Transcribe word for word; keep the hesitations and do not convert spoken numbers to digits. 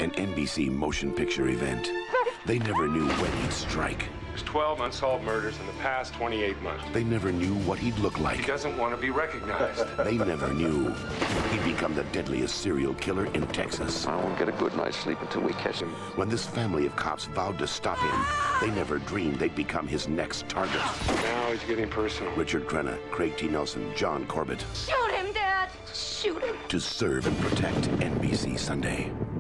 an N B C motion picture event. They never knew when he'd strike. There's twelve unsolved murders in the past twenty-eight months. They never knew what he'd look like. He doesn't want to be recognized. They never knew he'd become the deadliest serial killer in Texas. I won't get a good night's sleep until we catch him. When this family of cops vowed to stop him, they never dreamed they'd become his next target. Now he's getting personal. Richard Crenna, Craig T. Nelson, John Corbett. Shoot him, Dad! Shoot him! To serve and protect N B C Sunday.